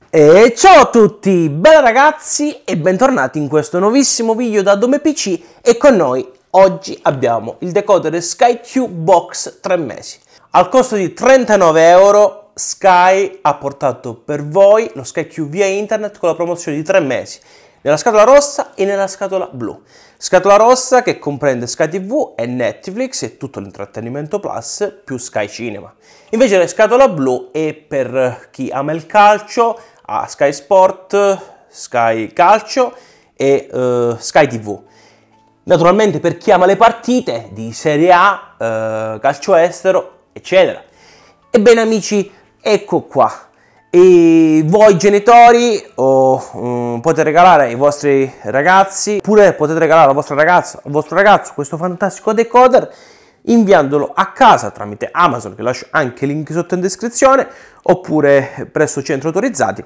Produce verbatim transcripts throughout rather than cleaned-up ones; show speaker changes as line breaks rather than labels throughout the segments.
E ciao a tutti, bella ragazzi e bentornati in questo nuovissimo video da Dome P C. E con noi oggi abbiamo il decoder SkyQ Box tre mesi. Al costo di trentanove euro Sky ha portato per voi lo SkyQ via internet con la promozione di tre mesi, nella scatola rossa e nella scatola blu. Scatola rossa che comprende Sky T V e Netflix e tutto l'intrattenimento plus più Sky Cinema. Invece la scatola blu è per chi ama il calcio, ha Sky Sport, Sky Calcio e uh, Sky T V. Naturalmente per chi ama le partite di Serie A, uh, calcio estero, eccetera. Ebbene amici, ecco qua. E voi genitori o um, potete regalare ai vostri ragazzi, oppure potete regalare alla vostra ragazza, al vostro ragazzo questo fantastico decoder inviandolo a casa tramite Amazon, che lascio anche il link sotto in descrizione, oppure presso centri autorizzati,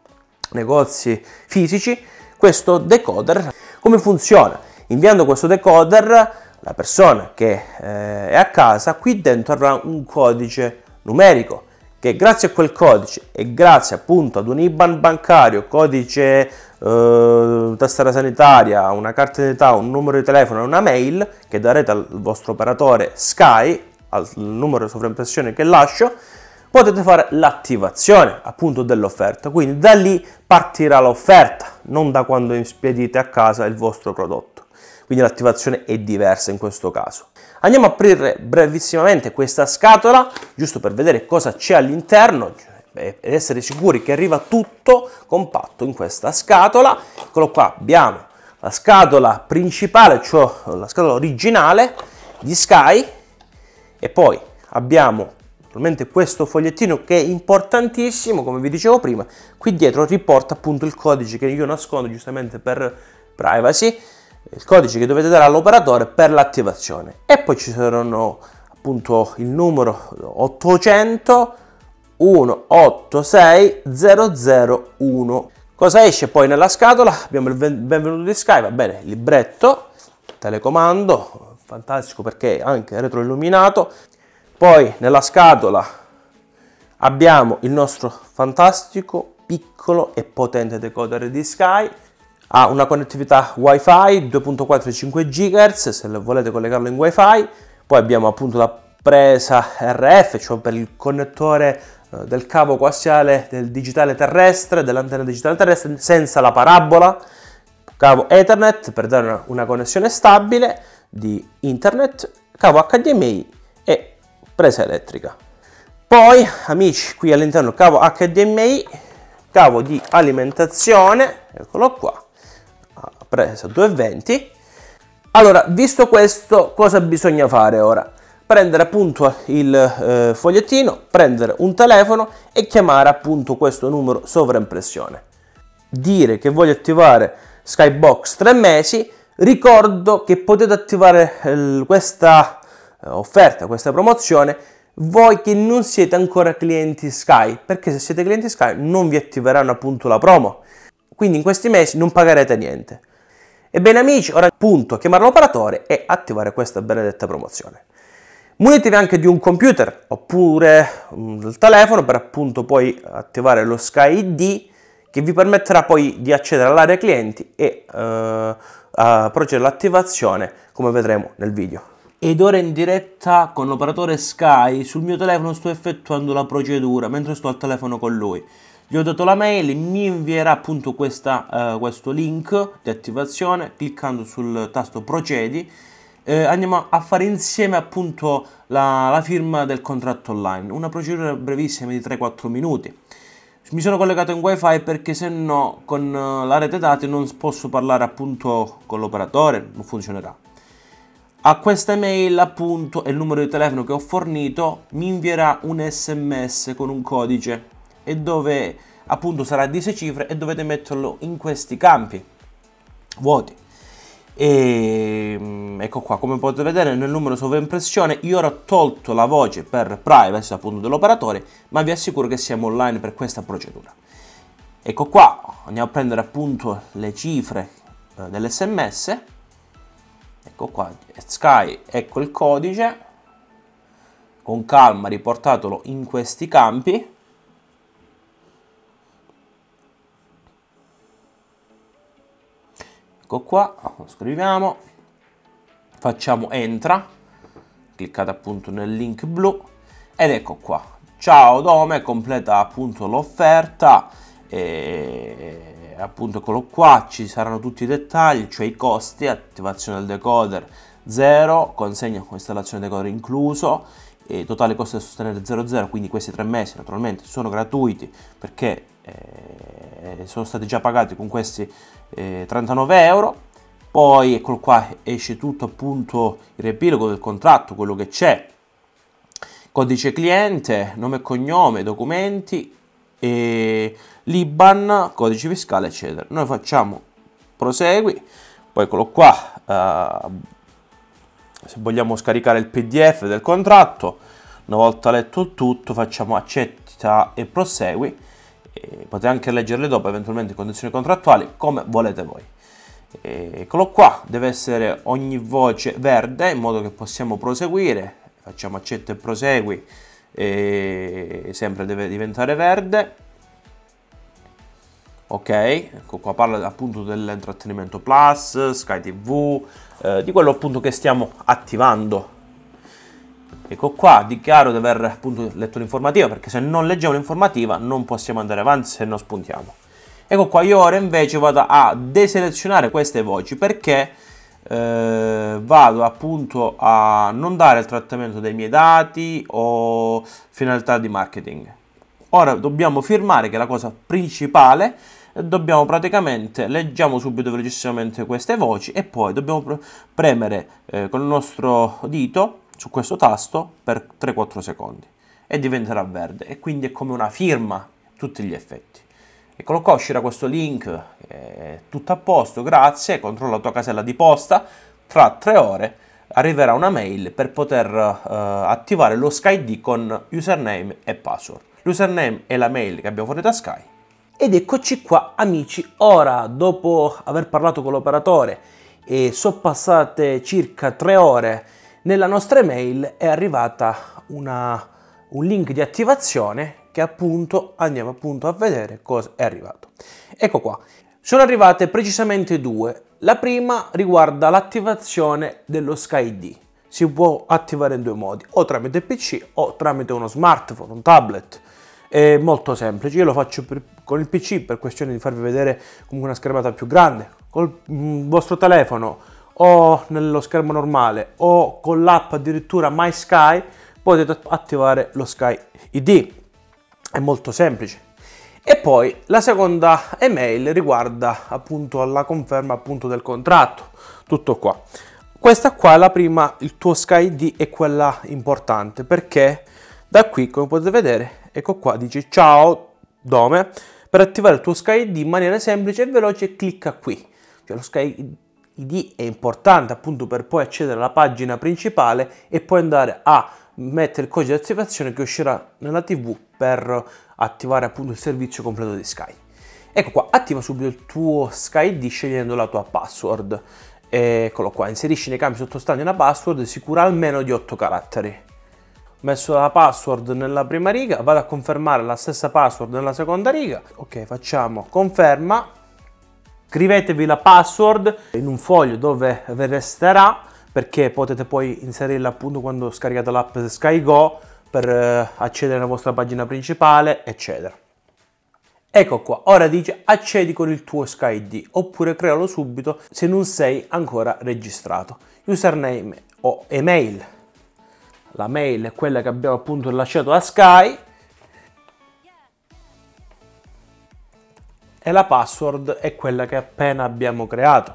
negozi fisici. Questo decoder come funziona? Inviando questo decoder, la persona che eh, è a casa qui dentro avrà un codice numerico che grazie a quel codice e grazie appunto ad un I B A N bancario, codice eh, tessera sanitaria, una carta d'identità, un numero di telefono e una mail che darete al vostro operatore Sky, al numero di sovraimpressione che lascio, potete fare l'attivazione appunto dell'offerta. Quindi da lì partirà l'offerta, non da quando spedite a casa il vostro prodotto. Quindi l'attivazione è diversa in questo caso. Andiamo a aprire brevissimamente questa scatola, giusto per vedere cosa c'è all'interno ed essere sicuri che arriva tutto compatto in questa scatola. Eccolo qua, abbiamo la scatola principale, cioè la scatola originale di Sky, e poi abbiamo naturalmente questo fogliettino che è importantissimo, come vi dicevo prima. Qui dietro riporta appunto il codice che io nascondo giustamente per privacy, il codice che dovete dare all'operatore per l'attivazione. E poi ci saranno appunto il numero ottocento centottantasei zero zero uno. Cosa esce poi nella scatola? Abbiamo il benvenuto di Sky, va bene, il libretto, telecomando, fantastico perché è anche retroilluminato. Poi nella scatola abbiamo il nostro fantastico, piccolo e potente decoder di Sky. Ha una connettività Wi-Fi due virgola quattro cinque gigahertz se volete collegarlo in Wi-Fi. Poi abbiamo appunto la presa R F, cioè per il connettore eh, del cavo coassiale del digitale terrestre, dell'antenna digitale terrestre, senza la parabola. Cavo Ethernet per dare una, una connessione stabile di internet, cavo H D M I e presa elettrica. Poi amici, qui all'interno cavo H D M I, cavo di alimentazione, eccolo qua, presa duecentoventi. Allora, visto questo, cosa bisogna fare ora? Prendere appunto il eh, fogliettino, prendere un telefono e chiamare appunto questo numero sovraimpressione. Dire che voglio attivare Skybox tre mesi. Ricordo che potete attivare eh, questa eh, offerta, questa promozione, voi che non siete ancora clienti Sky, perché se siete clienti Sky non vi attiveranno appunto la promo. Quindi in questi mesi non pagherete niente. Ebbene amici, ora appunto chiamare l'operatore e attivare questa benedetta promozione. Munitevi anche di un computer oppure um, del telefono per appunto poi attivare lo Sky I D, che vi permetterà poi di accedere all'area clienti e uh, a procedere all'attivazione, come vedremo nel video. Ed ora in diretta con l'operatore Sky sul mio telefono sto effettuando la procedura mentre sto al telefono con lui. Gli ho dato la mail, mi invierà appunto questa, uh, questo link di attivazione. Cliccando sul tasto procedi eh, andiamo a fare insieme appunto la, la firma del contratto online, una procedura brevissima di tre quattro minuti. Mi sono collegato in Wi-Fi perché se no con la rete dati non posso parlare appunto con l'operatore, non funzionerà. A questa mail appunto e il numero di telefono che ho fornito mi invierà un sms con un codice, e dove appunto sarà di sei cifre e dovete metterlo in questi campi vuoti. E ecco qua, come potete vedere nel numero sovraimpressione io ora ho tolto la voce per privacy appunto dell'operatore, ma vi assicuro che siamo online per questa procedura. Ecco qua, andiamo a prendere appunto le cifre eh, dell'sms. Ecco qua, Sky, ecco il codice, con calma riportatelo in questi campi. Ecco qua, lo scriviamo, facciamo entra, cliccate appunto nel link blu ed ecco qua. Ciao Dome, completa appunto l'offerta e appunto eccolo qua, ci saranno tutti i dettagli, cioè i costi, attivazione del decoder zero, consegna con installazione decoder incluso, e totale costo da sostenere zero zero, quindi questi tre mesi naturalmente sono gratuiti perché eh, sono stati già pagati con questi eh, trentanove euro. Poi eccolo qua, esce tutto appunto il riepilogo del contratto, quello che c'è, codice cliente, nome e cognome, documenti, e l'I B A N, codice fiscale eccetera. Noi facciamo prosegui, poi eccolo qua, uh, se vogliamo scaricare il P D F del contratto, una volta letto il tutto facciamo accetta e prosegui, e potete anche leggerle dopo eventualmente condizioni contrattuali come volete voi. E eccolo qua, deve essere ogni voce verde in modo che possiamo proseguire, facciamo accetta e prosegui, e sempre deve diventare verde. Ok, ecco qua, parla appunto dell'intrattenimento plus, Sky T V, eh, di quello appunto che stiamo attivando. Ecco qua, dichiaro di aver appunto letto l'informativa, perché se non leggiamo l'informativa non possiamo andare avanti se non spuntiamo. Ecco qua, io ora invece vado a deselezionare queste voci perché eh, vado appunto a non dare il trattamento dei miei dati o finalità di marketing. Ora dobbiamo firmare, che è la cosa principale, dobbiamo praticamente, leggiamo subito velocissimamente queste voci e poi dobbiamo premere eh, con il nostro dito su questo tasto per tre quattro secondi e diventerà verde, e quindi è come una firma a tutti gli effetti. Eccolo qua, uscirà questo link, è tutto a posto, grazie, controlla la tua casella di posta, tra tre ore arriverà una mail per poter uh, attivare lo SkyD con username e password. L'username è la mail che abbiamo fornito a Sky. Ed eccoci qua amici, ora dopo aver parlato con l'operatore e sono passate circa tre ore, nella nostra email è arrivata una, un link di attivazione che appunto andiamo appunto a vedere cosa è arrivato. Ecco qua, sono arrivate precisamente due. La prima riguarda l'attivazione dello SkyD. Si può attivare in due modi, o tramite P C o tramite uno smartphone, un tablet. È molto semplice, io lo faccio per, con il P C per questione di farvi vedere comunque una schermata più grande. Col mm, vostro telefono o nello schermo normale o con l'app addirittura My Sky potete attivare lo Sky I D. È molto semplice. E poi la seconda email riguarda appunto la conferma appunto del contratto. Tutto qua. Questa qua è la prima, il tuo Sky I D è quella importante perché da qui, come potete vedere, ecco qua, dice ciao Dome, per attivare il tuo Sky I D in maniera semplice e veloce clicca qui. Cioè lo Sky I D è importante appunto per poi accedere alla pagina principale e poi andare a mettere il codice di attivazione che uscirà nella tivù per attivare appunto il servizio completo di Sky. Ecco qua, attiva subito il tuo Sky I D scegliendo la tua password. Eccolo qua, inserisci nei campi sottostanti una password sicura almeno di otto caratteri. Ho messo la password nella prima riga, vado a confermare la stessa password nella seconda riga. Ok, facciamo conferma. Scrivetevi la password in un foglio dove vi resterà, perché potete poi inserirla appunto quando scaricate l'app Sky Go per eh, accedere alla vostra pagina principale, eccetera. Ecco qua, ora dice accedi con il tuo Sky I D oppure crealo subito se non sei ancora registrato. Username o email. La mail è quella che abbiamo appunto lasciato a Sky e la password è quella che appena abbiamo creato.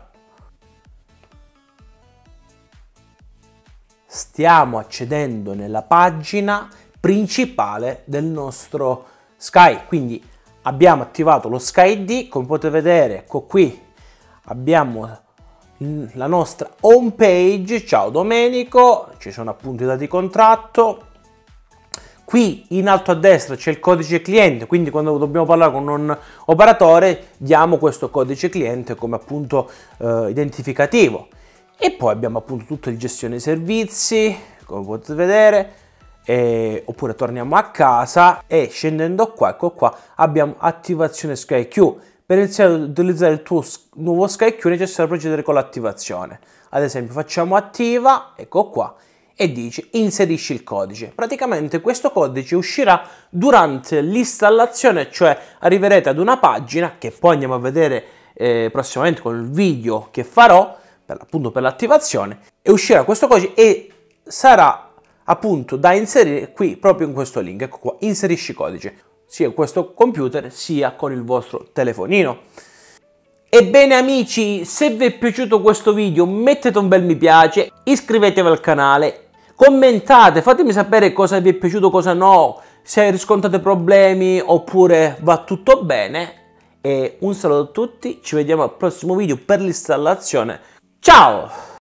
Stiamo accedendo nella pagina principale del nostro Sky, quindi abbiamo attivato lo Sky I D, come potete vedere, ecco qui abbiamo la nostra home page, ciao Domenico, ci sono appunto i dati di contratto, qui in alto a destra c'è il codice cliente, quindi quando dobbiamo parlare con un operatore diamo questo codice cliente come appunto eh, identificativo. E poi abbiamo appunto tutto il gestione servizi, come potete vedere, e, oppure torniamo a casa e scendendo qua, ecco qua, abbiamo attivazione SkyQ. Per iniziare ad utilizzare il tuo nuovo SkyQ è necessario procedere con l'attivazione. Ad esempio facciamo attiva, ecco qua, e dici inserisci il codice. Praticamente questo codice uscirà durante l'installazione, cioè arriverete ad una pagina che poi andiamo a vedere eh, prossimamente con il video che farò, per, appunto per l'attivazione, e uscirà questo codice e sarà appunto da inserire qui proprio in questo link. Ecco qua, inserisci codice, sia in questo computer sia con il vostro telefonino. Ebbene amici, se vi è piaciuto questo video mettete un bel mi piace, iscrivetevi al canale, commentate, fatemi sapere cosa vi è piaciuto, cosa no, se riscontrate problemi oppure va tutto bene. E un saluto a tutti, ci vediamo al prossimo video per l'installazione. Ciao!